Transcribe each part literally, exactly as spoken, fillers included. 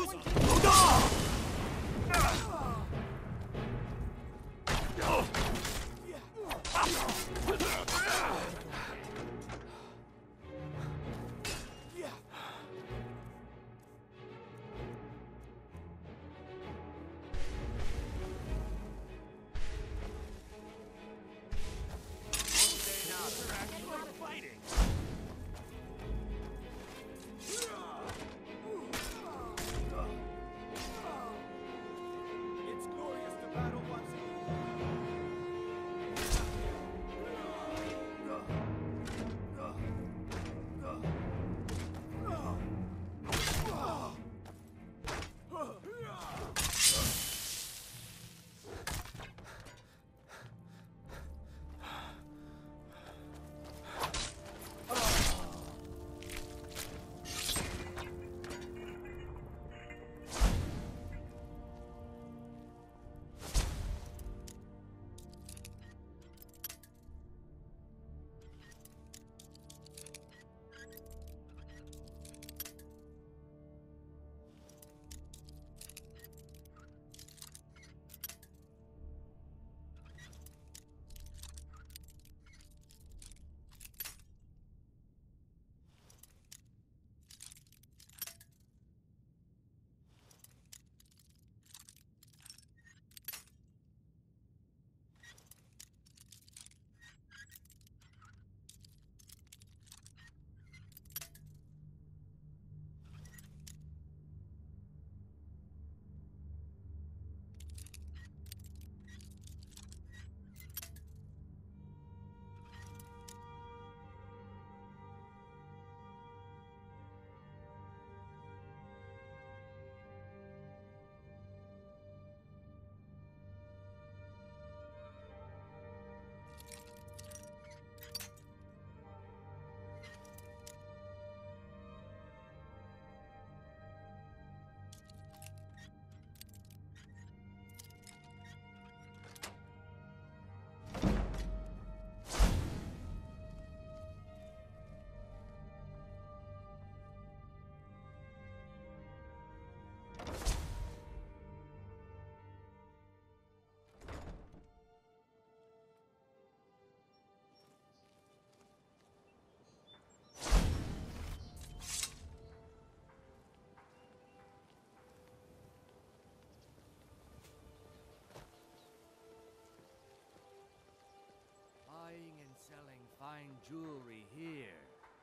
Fine jewelry here.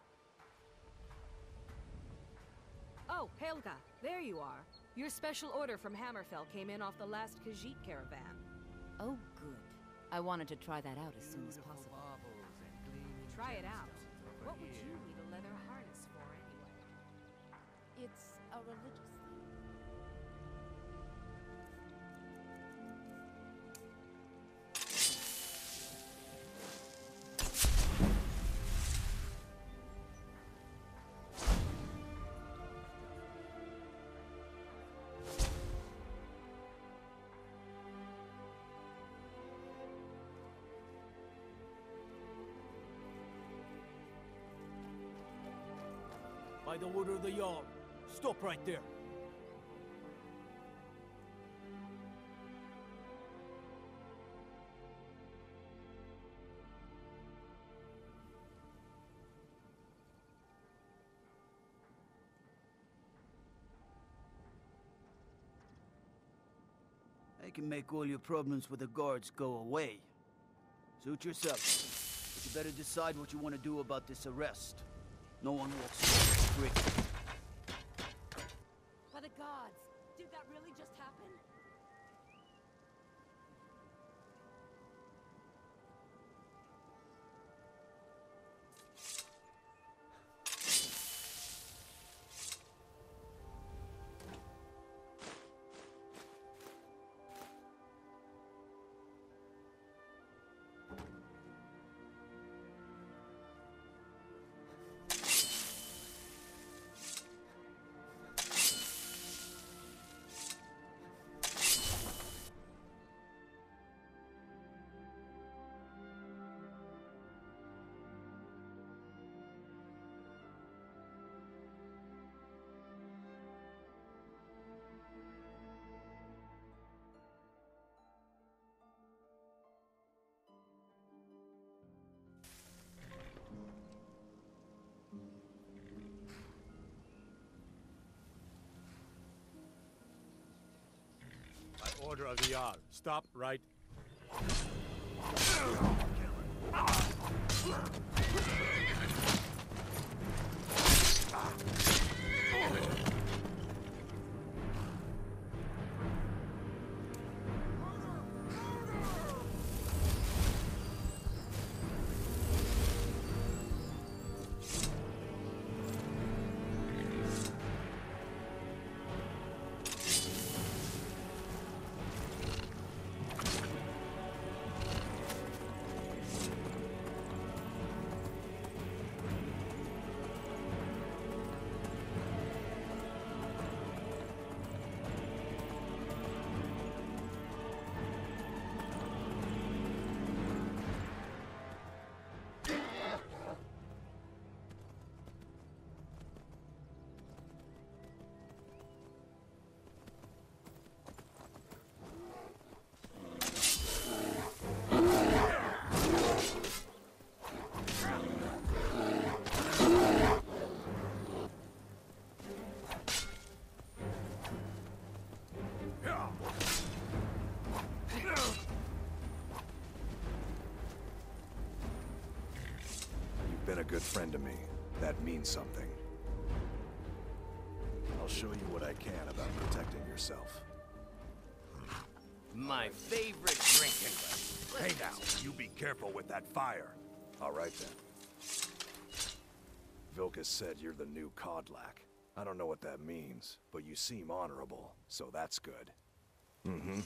Oh, Helga, there you are. Your special order from Hammerfell came in off the last Khajiit caravan. Oh, good. I wanted to try that out as soon as Beautiful possible. baubles and gleaming Try it out. gemstones over What would here. you need a leather harness for anyway? It's a religious thing. By the order of the Jarl, stop right there. I can make all your problems with the guards go away. Suit yourself. But you better decide what you want to do about this arrest. No one walks away free. By the gods! Did that really just happen? order of the Jarl. Stop right. Been a good friend to me. That means something. I'll show you what I can about protecting yourself. My favorite drinking buddy. Hey now, you be careful with that fire. All right then. Vilkas said you're the new Kodlak. I don't know what that means, but you seem honorable, so that's good. Mm-hmm.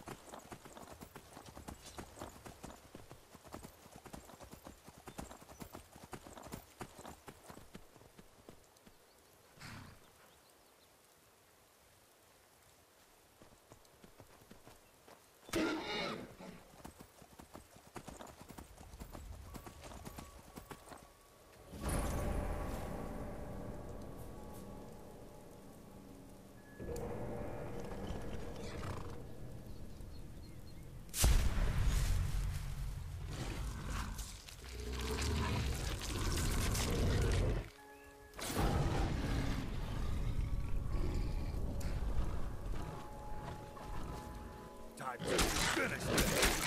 Time to finish this.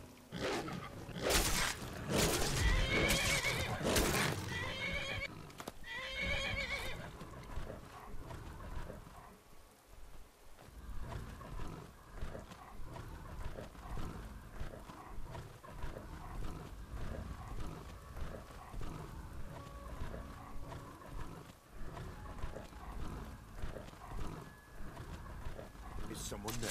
Is someone there?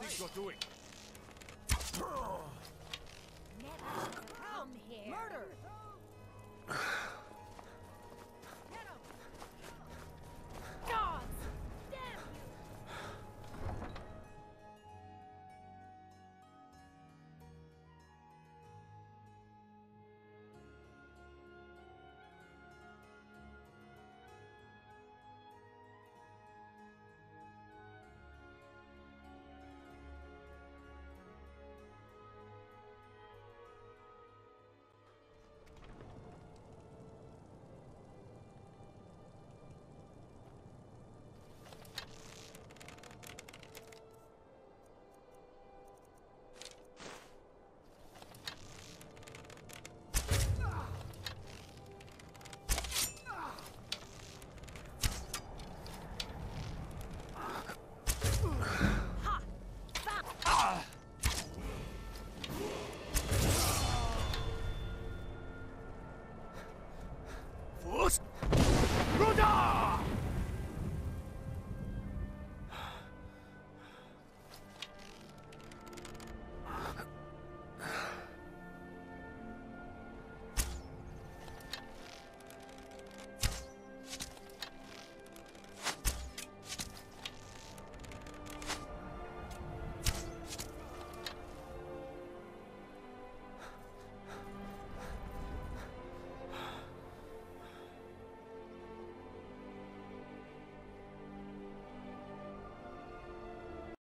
think you're doing? Murder!